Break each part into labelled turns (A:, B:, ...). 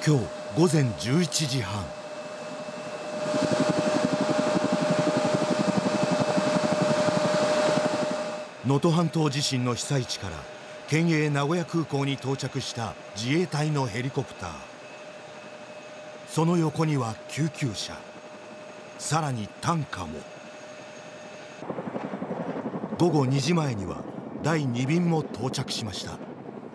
A: 今日午前11時半、能登半島地震の被災地から県営名古屋空港に到着した自衛隊のヘリコプター。その横には救急車、さらに担架も。午後2時前には第2便も到着しました。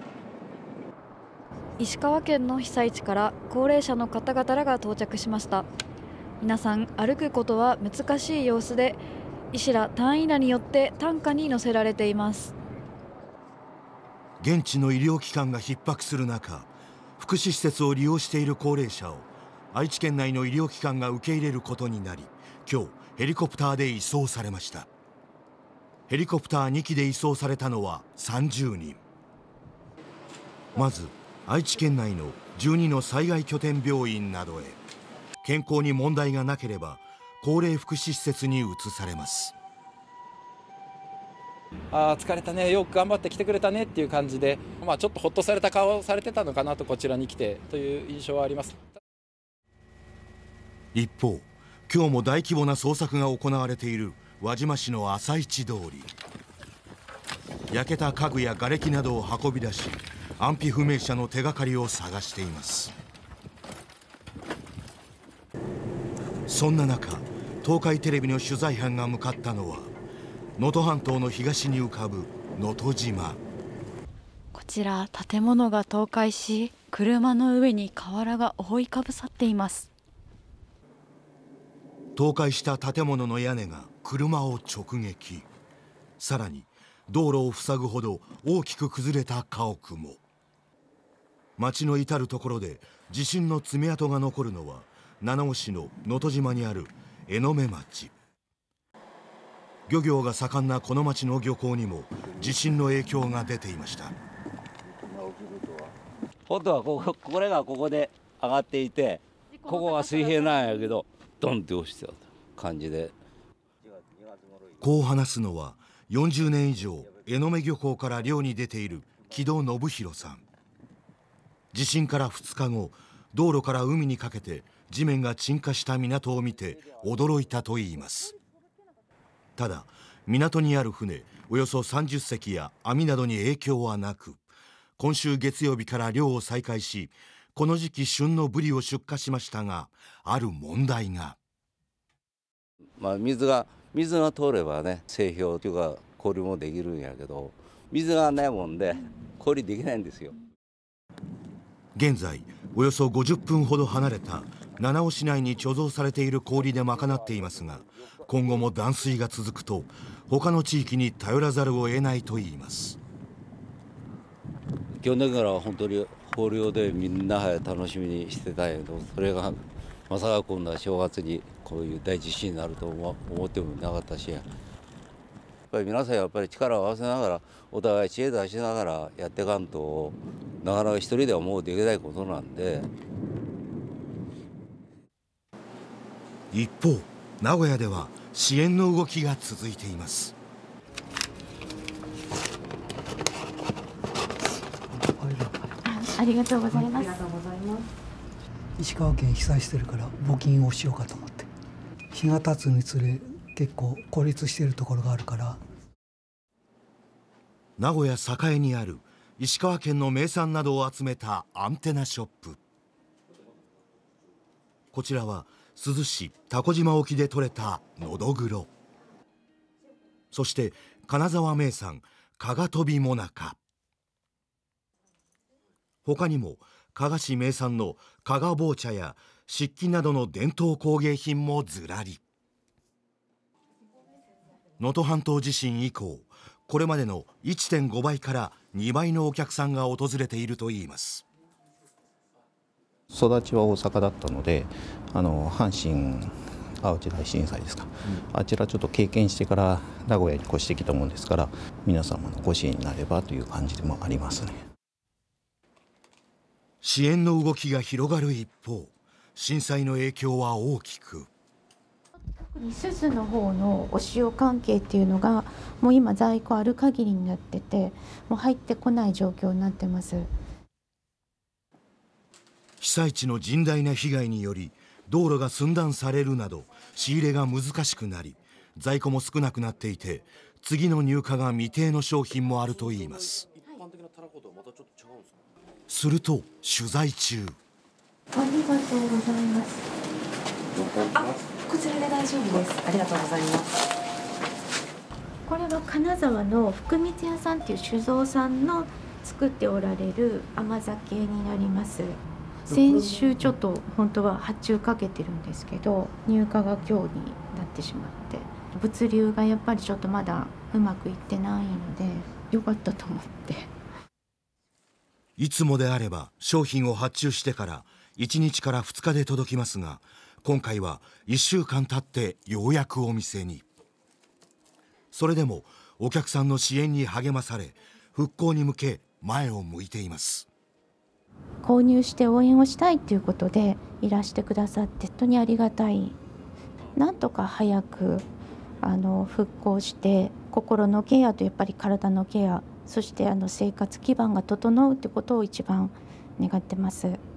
B: 石川県の被災地から高齢者の方々らが到着しました。皆さん歩くことは難しい様子で、医師ら隊員らによって担架に乗せられています。
A: 現地の医療機関が逼迫する中、福祉施設を利用している高齢者を愛知県内の医療機関が受け入れることになり、今日ヘリコプターで移送されました。ヘリコプター2機で移送されたのは30人。まず愛知県内の12の災害拠点病院などへ。健康に問題がなければ高齢福祉施設に移されます。
C: 疲れたね、よく頑張って来てくれたねっていう感じで、ちょっとほっとされた顔をされてたのかなと、こちらに来てという印象はあります。
A: 一方、今日も大規模な捜索が行われている輪島市の朝市通り。焼けた家具や瓦礫などを運び出し、安否不明者の手がかりを探しています。そんな中、東海テレビの取材班が向かったのは能登半島の東に浮かぶ能登島。
D: こちら建物が倒壊し、車の上に瓦が覆いかぶさっています。
A: 倒壊した建物の屋根が車を直撃。さらに道路を塞ぐほど大きく崩れた家屋も。町の至る所で地震の爪痕が残るのは七尾市の能登島にある江目町。漁業が盛んなこの町の漁港にも地震の影響が出ていました。
E: 本当はこれがここで上がっていて、ここが水平なんやけどドンって落ちてた感じで。
A: こう話すのは40年以上江目漁港から漁に出ている木戸信弘さん。地震から2日後、道路から海にかけて地面が沈下した港を見て驚いたといいます。ただ港にある船およそ30隻や網などに影響はなく、今週月曜日から漁を再開し、この時期旬のブリを出荷しましたが、ある問題が。
E: 水が通ればね、製氷というか氷もできるんやけど、水がないもんで氷できないんですよ。
A: 現在およそ50分ほど離れた七尾市内に貯蔵されている氷で賄っていますが、今後も断水が続くと他の地域に頼らざるを得ないといいます。
E: 去年から本当に豊漁でみんな楽しみにしてたんやけど、それがまさかこんな正月にこういう大地震になると思ってもなかったし、やっぱり皆さんやっぱり力を合わせながら、お互い知恵出しながらやっていかんと、なかなか一人ではもうできないことなんで。
A: 一方、名古屋では支援の動きが続いています。
D: ありがとうございます。
F: 石川県被災してるから募金をしようかと思って。日が経つにつれ結構孤立しているところがあるから。
A: 名古屋栄にある石川県の名産などを集めたアンテナショップ。こちらは珠洲市蛸島沖で採れたのどぐろ、そして金沢名産加賀飛びもなか。他にも加賀市名産の加賀棒茶や漆器などの伝統工芸品もずらり。能登半島地震以降、これまでの 1.5 倍から2倍のお客さんが訪れているといいます。
G: 育ちは大阪だったので、阪神・淡路大震災ですか、あちらちょっと経験してから名古屋に越してきたもんですから、皆様のご支援になればという感じでもありますね。
A: 支援の動きが広がる一方、震災の影響は大きく。
H: 特に珠洲の方のお塩関係っていうのがもう今在庫ある限りになってて、もう入ってこない状況になってます。
A: 被災地の甚大な被害により道路が寸断されるなど仕入れが難しくなり、在庫も少なくなっていて、次の入荷が未定の商品もあるといいます。すると取材中、
H: ありがとうございます。
I: こちらで大丈夫です。ありがとうございます。
H: これは金沢の福光屋さんっていう酒造さんの作っておられる甘酒になります。先週ちょっと本当は発注かけてるんですけど、入荷が今日になってしまって、物流がやっぱりちょっとまだうまくいってないのでよかったと思って。
A: いつもであれば商品を発注してから1日から2日で届きますが、今回は1週間経ってようやくお店に。それでもお客さんの支援に励まされ、復興に向け前を向いています。
H: 購入して応援をしたいっていうことでいらしてくださって本当にありがたい。なんとか早く復興して、心のケアとやっぱり体のケア、そして生活基盤が整うってことを一番願ってます。